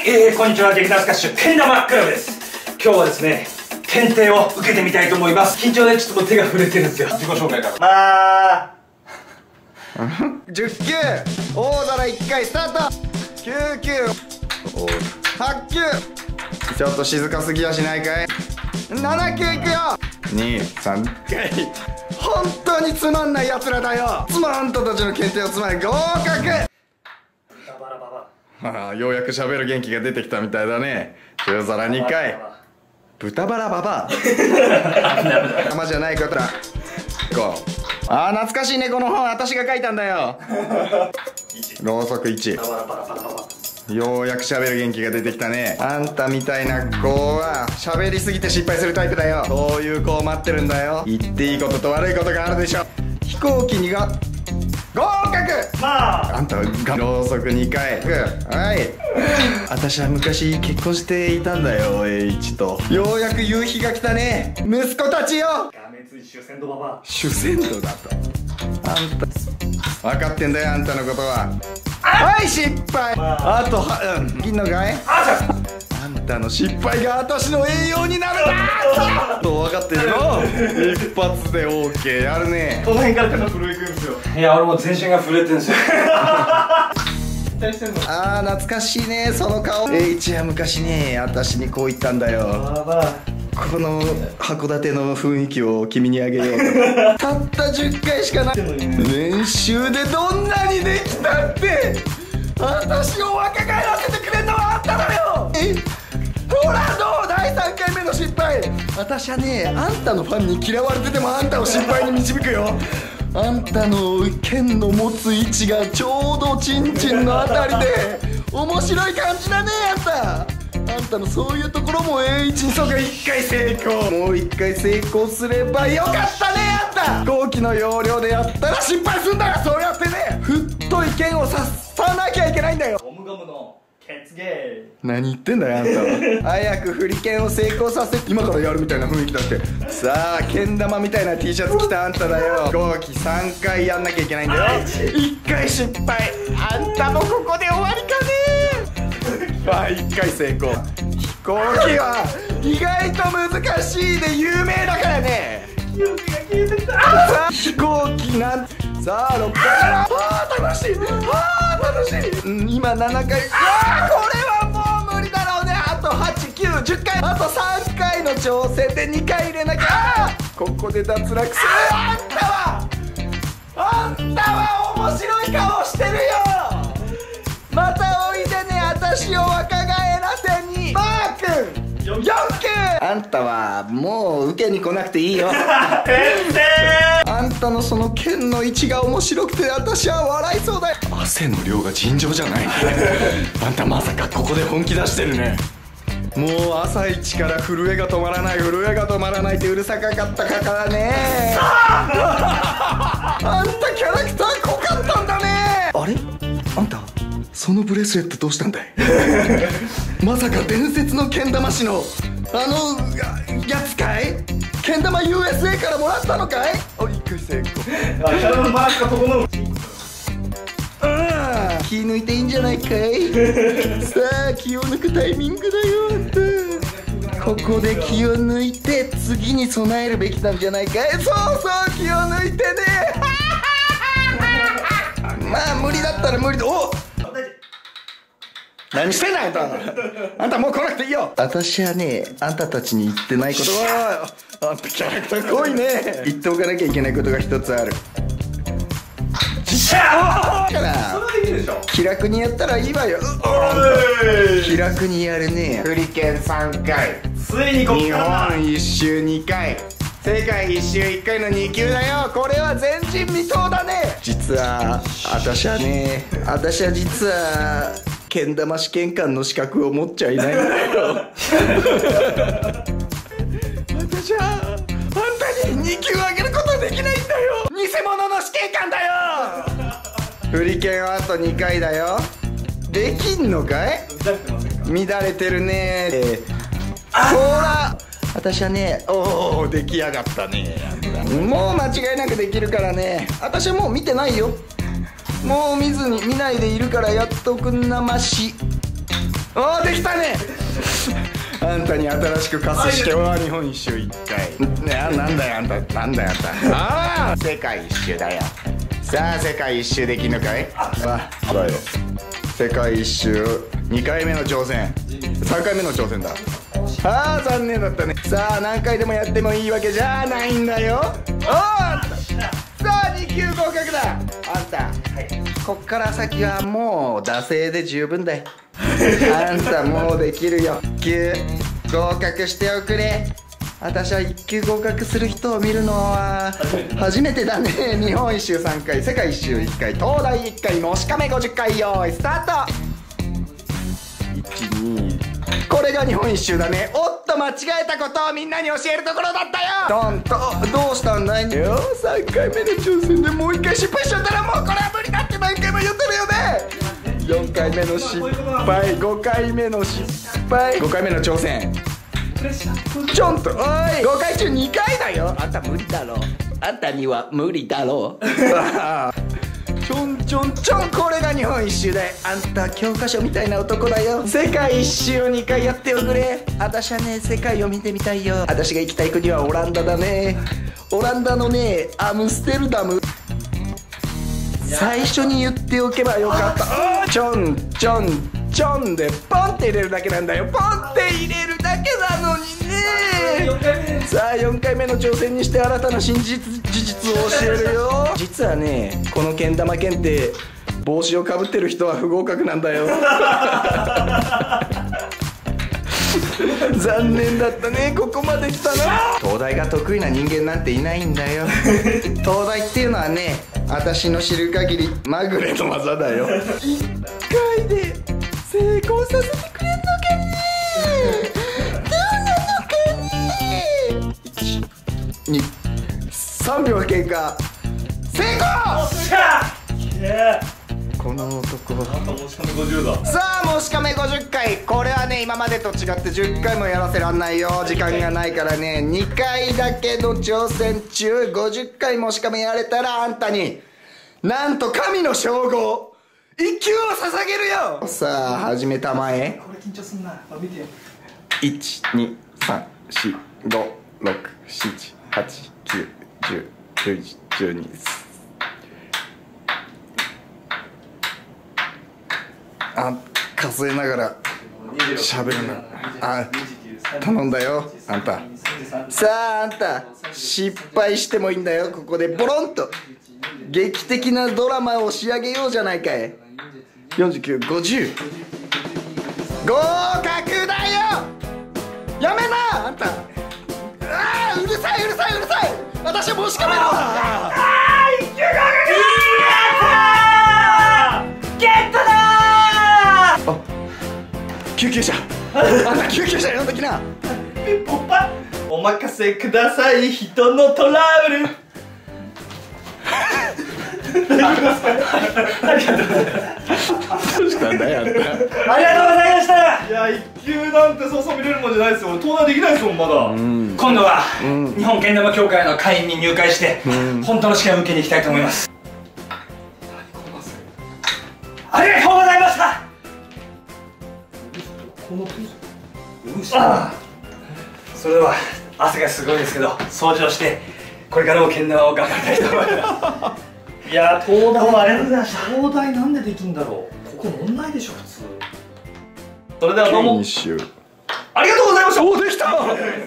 こんにちは、劇団スカッシュけん玉クラブです。今日はですね、検定を受けてみたいと思います。緊張でちょっと手が震えてるんですよ。自己紹介から 10球大皿1回スタート。9球8球ちょっと静かすぎやしないかい。7球いくよ。2、3回。本当につまんないやつらだよ。あんたたちの検定をつまり合格。ようやく喋る元気が出てきたみたいだね。10皿2回。豚バラババア玉じゃないことだ。懐かしいね、この本。私が書いたんだよ。ろうそく1。ようやく喋る元気が出てきたね。あんたみたいな子は喋りすぎて失敗するタイプだよ。そういう子を待ってるんだよ。言っていいことと悪いことがあるでしょ。飛行機にが合格。あんたはろうそく2回。はい。私は昔結婚していたんだよ、栄一と。ようやく夕日が来たね。息子たちよ。 主戦度ババ主戦度だと。あんた分かってんだよ、あんたのことは。はい、失敗。あといいのかい。あんたの失敗が私の栄養になるんだと分かってるよ。一発で OK やるね。 この辺から手が震えてるんですよ。いや、俺も全身が震えてるんですよ。 懐かしいね、その顔。栄一は昔ね、私にこう言ったんだよ。この函館の雰囲気を君にあげようと。たった10回しかない練習でどんなにできたって、私を若返らせてくれんのはあんただよ。ほらどう、第3回目の失敗。私はね、あんたのファンに嫌われててもあんたを失敗に導くよ。あんたの剣の持つ位置がちょうどチンチンのあたりで面白い感じだね、あんた。あんたのそういうところも栄一に。そうか、1回成功。もう1回成功すればよかったね、あんた。飛行機の要領でやったら失敗すんだよ。そうやってね、太い剣を刺さなきゃいけないんだよ。 ゴムゴムのケツゲー。 何言ってんだよ、あんたは。早く振り剣を成功させ、今からやるみたいな雰囲気だって。さあ、けん玉みたいな T シャツ着たあんただよ。飛行機3回やんなきゃいけないんだよ。1回失敗。あんたもここで終わりかね。1回成功。飛行機は意外と難しいで有名だからね。 記憶が消えてきた。 さあ、飛行機なんさあ6回から楽しい。楽しい。今7回。これはもう無理だろうね。あと8、9、10回。あと3回の挑戦で2回入れなきゃ。ここで脱落する。あんたは面白い顔してるよ。またおいでね、私を若返らせに。マー君4球。あんたはもう受けに来なくていいよ。あんたのその剣の位置が面白くて私は笑いそうだよ。汗の量が尋常じゃない。あんたまさかここで本気出してるね。もう朝一から震えが止まらない、震えが止まらないってうるさかったからね。あんたキャラクター濃かったんだね。あれ、あんたそのブレスレットどうしたんだい。まさか伝説のけん玉師のやつかい。けん玉 USA からもらったのかい。1回成功。 マークが整う。 気抜いていいんじゃないかい。さあ、気を抜くタイミングだよ、あんた。ここで気を抜いて次に備えるべきなんじゃないかい。そうそう、気を抜いてね。まあ無理だったら無理だ。おっ、何してんだよ、あんた。もう来なくていいよ。私はね、あんたたちに言ってないことは、あんたキャラクター濃いね。言っておかなきゃいけないことが一つある。気楽にやったらいいわよ。気楽にやるね。振り剣3回。 ついにここからだ。 日本一周2回。世界一周1回の2級だよ。これは前人未到だね。実は私は実はけん玉試験官の資格を持っちゃいないんだよ。私はあんたに2級上げることはできないんだよ。偽物の試験官だよ。振り剣はあと2回だよ。できんのかい。乱れてるね。ほら、私はね、おお、出来上がったね。もう間違いなくできるからね。私はもう見てないよ。もう見ないでいるからやっとくんなまし。 おーできたね。あんたに新しく課す試験は日本一周1回。なんだよあんた、なんだよあんた。ああ世界一周だよ。さあ世界一周できるのかい。あだよ。世界一周2回目の挑戦、3回目の挑戦だ。ああ残念だったね。さあ何回でもやってもいいわけじゃないんだよ。おあんたさあ2級合格だ。あんた、はい、こっから先はもう惰性で十分だよ。あんたもうできるよ。1級合格しておくれ。私は1級合格する人を見るのは初めてだね。日本一周3回、世界一周1回、東大1回、もしかめ50回。よーいスタート。12、これが日本一周だね。おっと間違えたことをみんなに教えるところだったよ。ドンとどうしたんだいよ。3回目の挑戦でもう1回失敗しちゃったらもうこれは無理だって何回も言ってるよね。4回目の失敗、5回目の失敗、5回目の挑戦。ちょんとおい、5回中2回だよ。あんた無理だろ。あんたには無理だろ。ちょんちょんちょん、これが日本一周だよ。あんた教科書みたいな男だよ。世界一周を2回やっておくれ。私はね世界を見てみたいよ。私が行きたい国はオランダだね。オランダのねアムステルダム。最初に言っておけばよかった。ちょんちょんちょんでポンって入れるだけなんだよ。ポンって入れるだけなのにね。さあ4回目の挑戦にして新たな事実を教えるよ。実はねこのけん玉検定帽子をかぶってる人は不合格なんだよ。残念だったね。ここまで来たな。東大が得意な人間なんていないんだよ。東大っていうのはね私の知る限りまぐれの技だよ。1回で成功させてくれんのかね。どうなのかね。1、2、3秒経過。成功。 おっしゃこの男あともしかめ50だ。 さあもしかめ50回。これはね今までと違って10回もやらせらんないよ。時間がないからね。2回だけの挑戦中50回もしかめやれたらあんたになんと神の称号1級を捧げるよ。さあ始めたまえ。 これ緊張すんな。見てよ。 123456789101112。あ、数えながら喋るな。あ、頼んだよあんた。さああんた失敗してもいいんだよ。ここでボロンと劇的なドラマを仕上げようじゃないかい。49、50合格だよ。やめなあんた。ああうるさいうるさいうるさい。私はもしかめろ。 ああ一級合格。ゲットだー。 あ、救急車。あんた救急車呼んできな。 ピンポンパン。お任せください。人のトラブル。ありがとうございます。 どうしたんだよあんた。 ありがとうございました。 いや1級なんてそうそう見れるもんじゃないですよ。東大できないですもんまだ。 今度は日本けん玉協会の会員に入会して本当の試験を受けに行きたいと思います。ありがとうございました。それでは汗がすごいですけど掃除をしてこれからもけん玉を頑張りたいと思います。いや東大ありがとうございました。 東大なんでできんだろう。ここ問題でしょ普通。それではどうも研修ありがとうございました。 お、できた。